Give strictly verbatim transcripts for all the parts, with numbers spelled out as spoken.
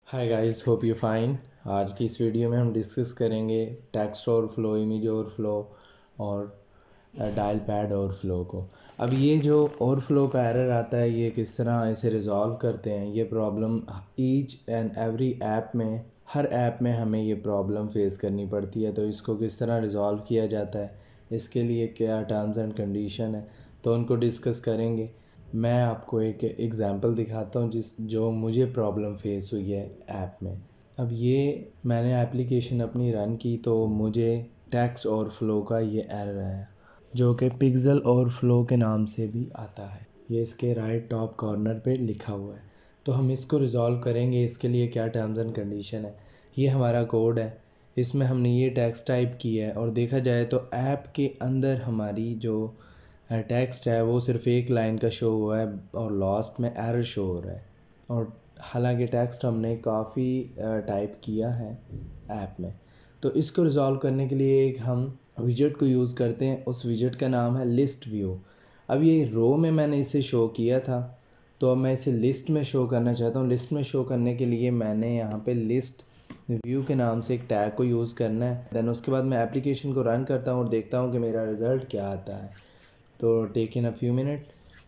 Hi guys, hope you fine. आज की इस वीडियो में हम डिस्कस करेंगे टेक्स्ट ओवरफ्लो, इमेज ओवरफ्लो और डायल पैड ओवरफ्लो को। अब ये जो ओवरफ्लो का एरर आता है, ये किस तरह इसे रिज़ॉल्व करते हैं। ये problem each and every app में, हर ऐप में हमें ये प्रॉब्लम फेस करनी पड़ती है। तो इसको किस तरह रिज़ॉल्व किया जाता है, इसके लिए क्या टर्म्स एंड कंडीशन है, तो उनको डिस्कस करेंगे। मैं आपको एक एग्ज़ाम्पल दिखाता हूँ जिस जो मुझे प्रॉब्लम फेस हुई है ऐप में। अब ये मैंने एप्लीकेशन अपनी रन की तो मुझे टेक्स्ट ओवरफ्लो का ये एरर आया, जो कि पिक्सेल ओवरफ्लो के नाम से भी आता है। ये इसके राइट टॉप कॉर्नर पे लिखा हुआ है। तो हम इसको रिज़ॉल्व करेंगे। इसके लिए क्या टर्म्स एंड कंडीशन है, ये हमारा कोड है। इसमें हमने ये टेक्स्ट टाइप किया है और देखा जाए तो ऐप के अंदर हमारी जो टेक्स्ट है वो सिर्फ एक लाइन का शो हुआ है और लास्ट में एरर शो हो रहा है। और हालांकि टेक्स्ट हमने काफ़ी टाइप किया है ऐप में। तो इसको रिज़ॉल्व करने के लिए एक हम विजेट को यूज़ करते हैं। उस विजेट का नाम है लिस्ट व्यू। अब ये रो में मैंने इसे शो किया था, तो अब मैं इसे लिस्ट में शो करना चाहता हूँ। लिस्ट में शो करने के लिए मैंने यहाँ पे लिस्ट व्यू के नाम से एक टैग को यूज़ करना है। देन उसके बाद मैं एप्लीकेशन को रन करता हूँ और देखता हूँ कि मेरा रिज़ल्ट क्या आता है। तो take in a few minute.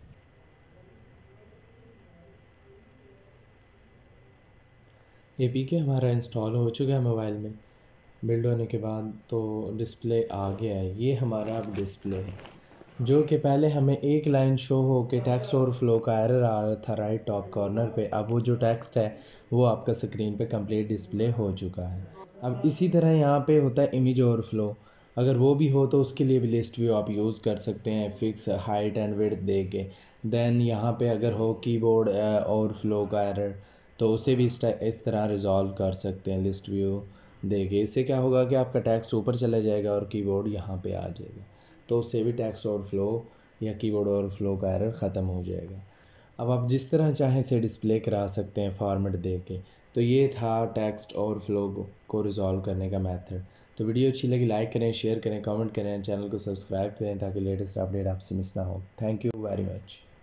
A P K हमारा इंस्टॉल हो चुका है मोबाइल में। बिल्ड होने के बाद तो डिस्प्ले आ गया है। ये हमारा अब डिस्प्ले है, जो कि पहले हमें एक लाइन शो हो के टेक्स्ट ओवरफ्लो का एरर आ रहा था राइट टॉप कॉर्नर पे। अब वो जो टेक्स्ट है वो आपका स्क्रीन पे कंप्लीट डिस्प्ले हो चुका है। अब इसी तरह यहाँ पे होता है इमेज ओवरफ्लो। अगर वो भी हो तो उसके लिए भी लिस्ट व्यू आप यूज़ कर सकते हैं, फिक्स हाइट एंड विड्थ दे के। देन यहाँ पे अगर हो कीबोर्ड ओवरफ्लो का एरर, तो उसे भी इस इस तरह रिज़ॉल्व कर सकते हैं लिस्ट व्यू दे के। इससे क्या होगा कि आपका टेक्स्ट ऊपर चला जाएगा और कीबोर्ड यहाँ पे आ जाएगा, तो उससे भी टेक्स्ट ओवरफ्लो या कीबोर्ड ओवरफ्लो का एरर ख़त्म हो जाएगा। अब आप जिस तरह चाहें इसे डिस्प्ले करा सकते हैं फॉर्मेट दे के। तो ये था टेक्स्ट ओवरफ्लो को रिज़ॉल्व करने का मेथड। तो वीडियो अच्छी लगी लाइक करें, शेयर करें, कमेंट करें, चैनल को सब्सक्राइब करें ताकि लेटेस्ट अपडेट आपसे मिस ना हो। Thank you very much.